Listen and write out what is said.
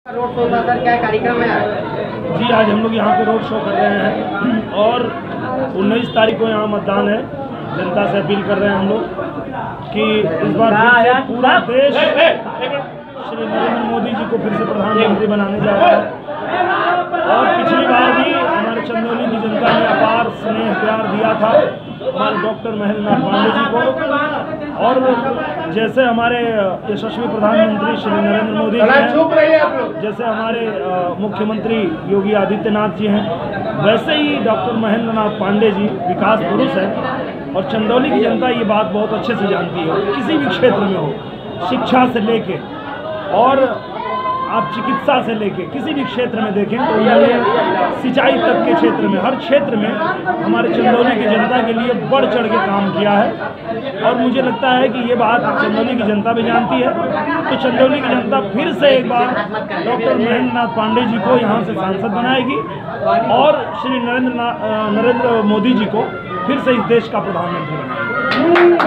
Road show था sir, क्या कार्यक्रम है? जी, आज हम लोग यहाँ पे रोड शो कर रहे हैं और 19 तारीख को यहाँ मतदान है। जनता से अपील कर रहे हैं हम लोग कि इस बार फिर से पूरा देश श्री नरेंद्र मोदी जी को फिर से प्रधानमंत्री बनाने जा रहा है। और पिछली बार भी हमारे चंदौली की जनता ने अपार स्नेह प्यार दिया था हमारे डॉक्टर महेंद्रनाथ पांडे जी को। और जैसे हमारे यशस्वी प्रधानमंत्री श्री नरेंद्र मोदी जी हैं, जैसे हमारे मुख्यमंत्री योगी आदित्यनाथ जी हैं, वैसे ही डॉक्टर महेंद्रनाथ पांडे जी विकास पुरुष हैं। और चंदौली की जनता ये बात बहुत अच्छे से जानती है, किसी भी क्षेत्र में हो, शिक्षा से लेके और आप चिकित्सा से लेके किसी भी क्षेत्र में देखें तो उन्होंने सिंचाई तक के क्षेत्र में, हर क्षेत्र में हमारे चंदौली की जनता के लिए बढ़ चढ़ के काम किया है। और मुझे लगता है कि ये बात चंदौली की जनता भी जानती है। तो चंदौली की जनता फिर से एक बार डॉक्टर महेंद्रनाथ पांडे जी को यहाँ से सांसद बनाएगी और श्री नरेंद्र मोदी जी को फिर से इस देश का प्रधानमंत्री बनाएगी।